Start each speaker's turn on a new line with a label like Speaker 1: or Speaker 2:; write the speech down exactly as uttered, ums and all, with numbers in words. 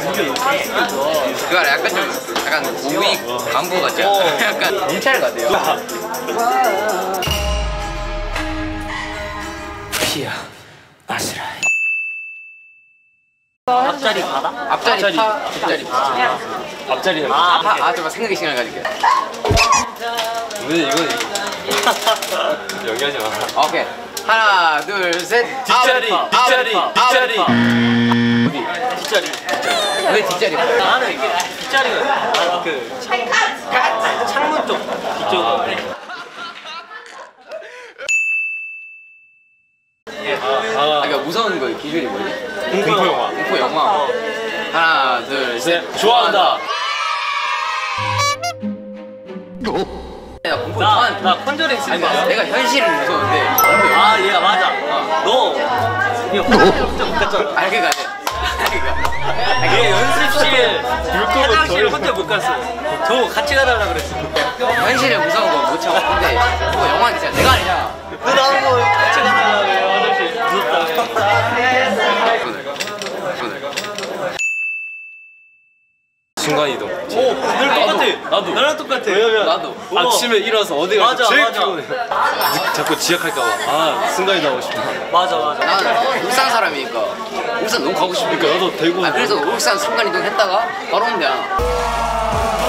Speaker 1: 그거 알아? 약간 좀 약간 오이 광고 같지 않아? 약간 경찰 같아요. 피야 아시라.
Speaker 2: 앞자리 바다?
Speaker 1: 앞자리 파, 앞자리 파.
Speaker 3: 앞자리는
Speaker 1: 아, 파, 아, 잠깐 생각의 시간을 가질게.
Speaker 3: 왜 이건 연기하지 마.
Speaker 1: 오케이. 하나, 둘, 셋.
Speaker 3: 뒷자리,
Speaker 1: 아,
Speaker 3: 뒷자리,
Speaker 1: 아,
Speaker 3: 뒷자리.
Speaker 2: 어디? 뒷자리.
Speaker 1: 왜 뒷자리?
Speaker 2: 나는 이게 뒷자리가 아, 그 창문 쪽 뒤쪽.
Speaker 1: 아, 그러니까 무서운 거 기준이 뭐지?
Speaker 3: 공포 영화.
Speaker 1: 공포 영화. 하나, 둘, 셋.
Speaker 3: 좋아한다.
Speaker 1: 내가 공포
Speaker 2: 나,
Speaker 1: 좋아하는.
Speaker 2: 나 컨저링
Speaker 1: 아니,
Speaker 2: 쓴다.
Speaker 1: 내가 현실은 무서운데. 공포 영화.
Speaker 2: 아, 얘가 맞아. 너 이거 컨저링 진짜 못 갔잖아.
Speaker 1: 아, 그러니까. 그러니까.
Speaker 2: 얘 연습실 화장실 혼자 못 갔어. 저 같이 가달라 그랬어.
Speaker 1: 현실에 무서운 거 못 참아. 근데 공포 영화는 진짜 내가 아니잖아.
Speaker 2: 너 나온 거 같이 가달라 그래. 화장실 무섭다.
Speaker 3: 순간이동.
Speaker 2: 오, 늘 똑같아.
Speaker 3: 나도.
Speaker 2: 나랑 똑같아.
Speaker 3: 왜냐면
Speaker 1: 나도.
Speaker 3: 아침에 일어나서 어디 가서
Speaker 2: 맞아,
Speaker 3: 제일
Speaker 2: 맞아.
Speaker 3: 피곤해. 자꾸 지각할까봐. 아 순간이동 하고 싶다.
Speaker 2: 맞아, 맞아.
Speaker 1: 나는 울산 사람이니까 울산 너무 가고 싶으니까.
Speaker 3: 그러니까 나도 대구.
Speaker 1: 아, 그래서 울산 순간이동 했다가 바로 오면 되잖아.